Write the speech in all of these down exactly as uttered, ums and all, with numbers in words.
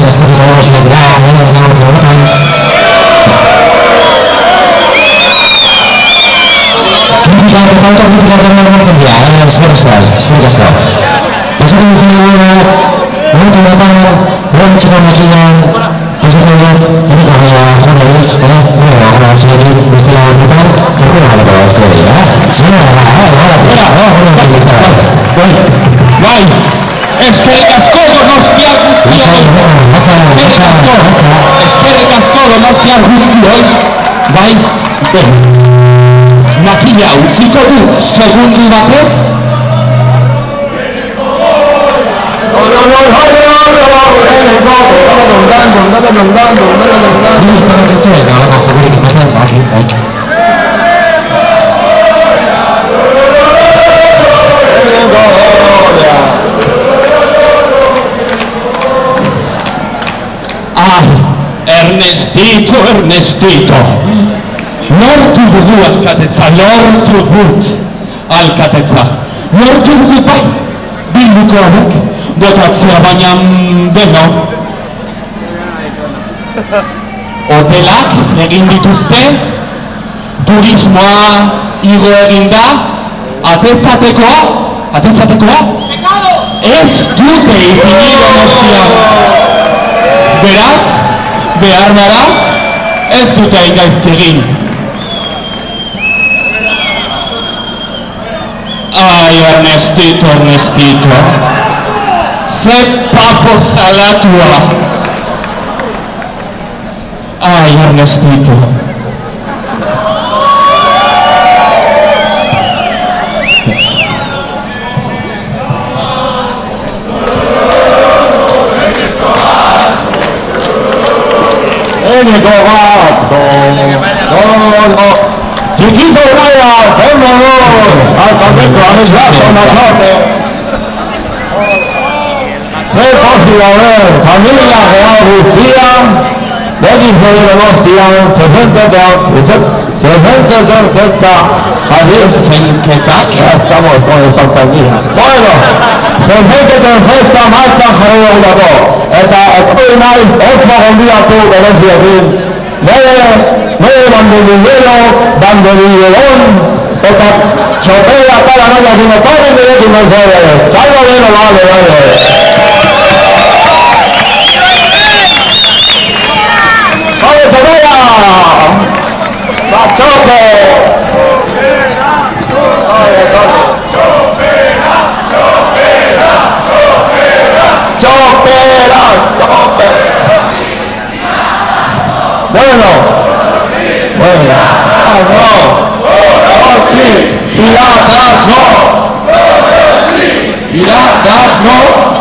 Eskerrik asko Donostiar guztioi. Eskerrik asko. Eskerrik asko Donostiar guztioi. Bai, ben. Makila utziko dut segundu batez. Ernestito, Ernestito, lortu dugu alkatetza, lortu dut alkatetza, lortu dugu bai, bilduko honek, botatzea baina beno. Hotelak egin dituzte, turismoa igo egin da, atezatekoa, atezatekoa, ez dute ipini Donostia. Beraz, behar bada, ez dute ingaizki egin. Ai, Ernestito, Ernestito, ze papo salatua. Ai, Ernestito. Eneko gato, no, no, chiquito Raya, vámonos, alcaldeko, amigato, mazote. Qué fácil, a ver, familia real guztia, México de Donostia, presentes de orquesta, Javier Senketak, ya estamos con esta pandilla. Bueno, presentes de orquesta, marcha jarrera gudako, eta etorri naiz oso gonbidatu bereziekin, nire, nire banderilero, banderillerón, eta txopera kara nahiakin etorri nirekin mesedez, txalgo beno, bale, bale. ¡Vale, Chopera! ¡Machote! ¡Chopera! ¡Chopera! ¡Chopera! ¡Chopera! Bueno. Bueno. No. Oh, sí. Piratas, no. Piratas, no.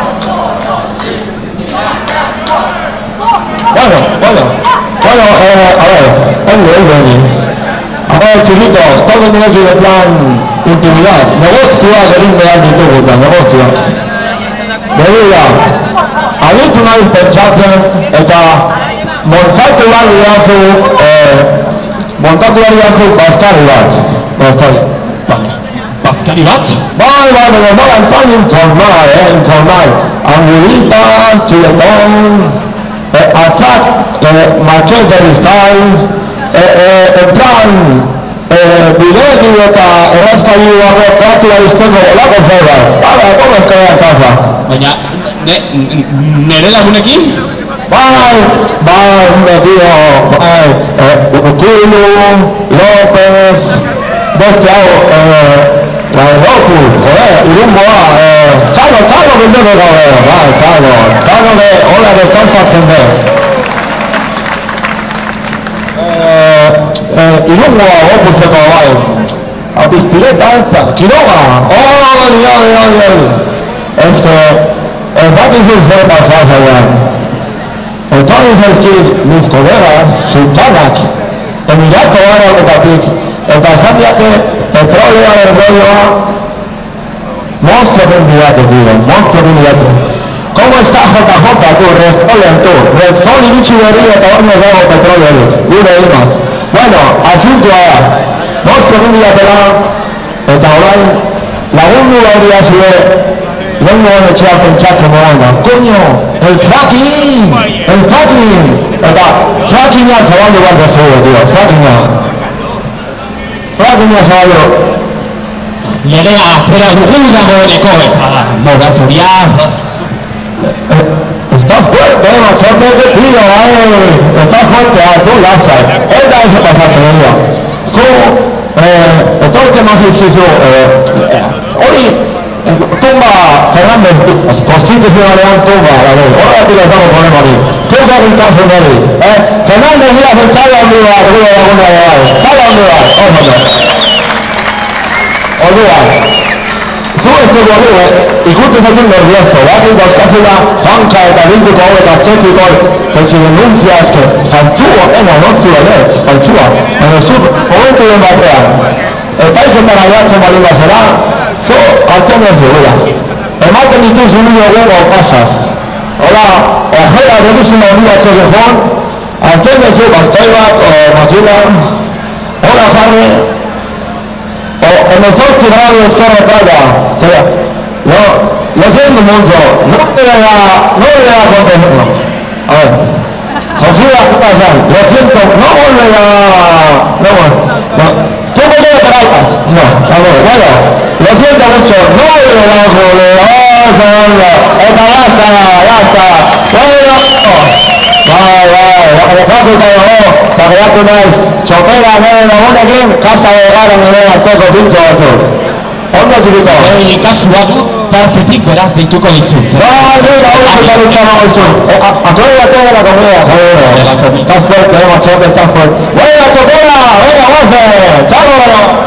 Bueno, bueno. Bueno, eh, a ver, anyway, Benny. A ver, chiquito, todo el mundo tiene plan intimidad. Negozioa egin behar ditugu eta negozioa. Begira, aditu naiz pentsatzen eta montatu behar didazu, eh, montatu behar didazu bazkari bat. Bazkari. Bazkari bat? Bai, bai, baina nola enpan informal, eh, informal. Angulitas, chuletón, atzak, marquez de Rizkai, en plan, bidegi eta errazkailu bago tratua izteko olako zerbait. Hala, todo eskera kaza. Baina, nere lagunekin? Bai, bai, un tío, bai, Kulu, López, beste hau, la de Lopuz, joder, irungoa, txalo, txalo bildeko gabe, bai, txalo, txalo de hola deskansatzen de. Irungoa Lopuzeko, bai, apizpileta eta, Quiroga, oi, oi, oi, oi, ez que, ez dakizu zer pasazean. Entonces zaizkit mis colegas, sultanak, emirato honetatik, eta esan diate petrolearen rolloa moztu egin didate, tío, moztu egin didate. ¿Cómo está J J, tú, Repsolen, tú? Repsol iritsi berri eta hor ez dago petroleorik, gure imaz. Bueno, asuntua da, moztu egin didatela, eta orain lagundu hauria zue lehenko etxea pentsatzen duena, koño, el fracking, el fracking, eta frackinga zabaldu bat da zego, tío, frackinga. Frackinga zabaldu. Legea atera dugu dagoeneko, eta moratoria... Estás fuerte, machote, que tío, eh. Estás fuerte, ah, tú lanza. Eta ese pasaste, venga. Zu, eh, todo el tema ejercicio, eh, hori, tumba, Fernández, konstituzionalean tumba, vale. Horregatik ez dago problema hori. Tumba gintasun hori, eh. Fernández diaz el txala handu bat, gure laguna da, txala handu bat, oso. Orduan. Zu ez dugu hori, ikutu zaitin nervioso, baki dauzkazula Juanka eta Bilduko hau eta txetiko que si denuncia es que faltxua, ena, nozki baletz, faltxua, baina zu, momentu den batean, epaiketara jatzen bali bazera, zu, hartzen ez dugula. Ematen ditu zunio gugo pasaz. Hola, ejera reduzuna hori batzuk egon, hartzen ez du, bastoi bat, o makina, hola jarri, emezortzi grado eskerra talla, no, lo siento mucho, no me da, no me da contento. A ver, Sofía, ¿qué pasa? Lo siento, no volverá, no, no, ¿tú me quieres palabras? No, a ver, bueno, lo siento mucho, no volverá, volverá, esta ya está, ya está, bueno, bai, bai, bakatu eta dago, eta geratu naiz, txopera nire lagunekin, kasa begaren nire hartzeko pintxo batzuk. Ondo txikito? Ei, kasua du, tartetik beraz deituko dizut. Bai, nire hau eta dutxama goizu. Acuérdate de la comida, joder. De la comida. Estás fuerte, eh, machote, estás fuerte. ¡Venga, chopera! ¡Venga, goce! ¡Chao!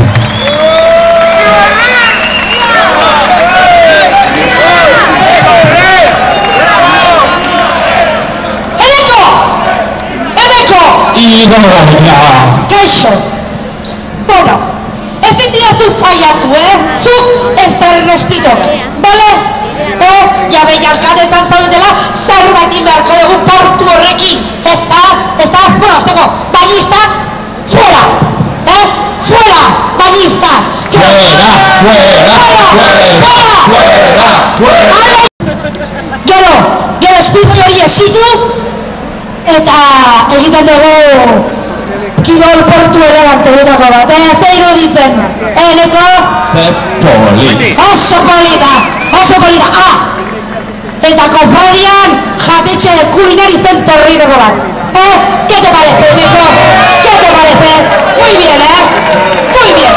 Kaixo, bueno, ezin dira zu faiatu, eh? Zuk ez da Ernestitok, bale? Eh, jabe jarkadetan zaudetela, zerbait inbeharko dugu portu horrekin, ez da, ez da, bueno, ez dago, ballistak, fuera, eh? Fuera, ballistak! Fuera, fuera, fuera, fuera, fuera! Gero, gero espitoi hori esitu, eta egiten dugu kirol portu elegante dutako bat, eh, ze iruditzen, eh, neko? Ze polita. Oso polita, oso polita, ah! Eta kofradian jatetxe kulinari zen terribeko bat, eh? ¿Qué te parece, chico? ¿Qué te parece? Muy bien, eh? Muy bien.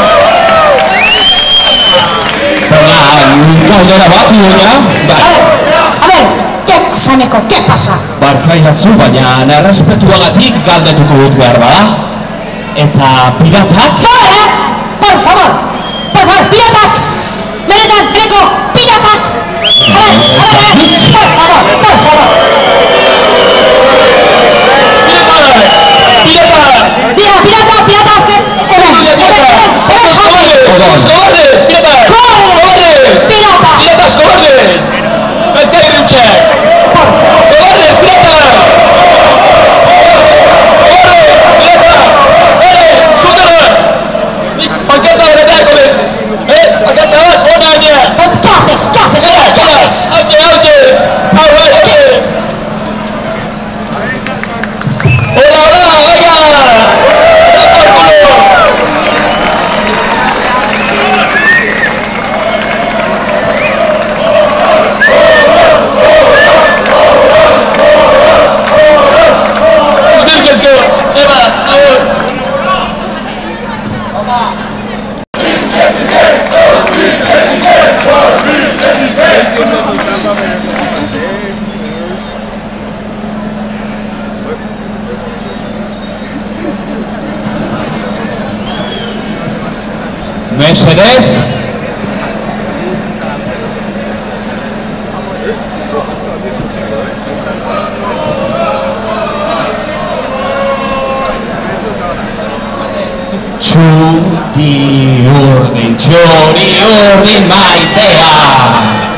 Baina, galdera bat, baina... A ver, a ver, ¿qué pasa, neko? ¿Qué pasa? Barkaidazu, baina errespetuagatik galdetuko dut behar bada. Eta piratak? Fuera! Por favor! Por favor, piratak! Benetan, neko, piratak! A ver, a ver, a ver, por favor, por favor! Piratak! Piratak! Tira, pirata, pirata, hemen, hemen, hemen, hemen, jarri! ¡Los cobardes! ¡Piratak! ¡Cobardes! ¡Pirata! ¡Piratas cobardes! ¡Ez da irrutxek! ¡Cobardes! ¡Piratak! Panketa bereteako den! Eh? Panketa bat, hona baina! ¿Qué haces? ¿Qué haces? ¿Qué haces? Hauke, hauke! Hau, bai, hauke! Hola, hola, venga! ¡Da por culo! Eskerrik asko! Eba, agur! Mesedez. Txuri urdin, txuri urdin maitea.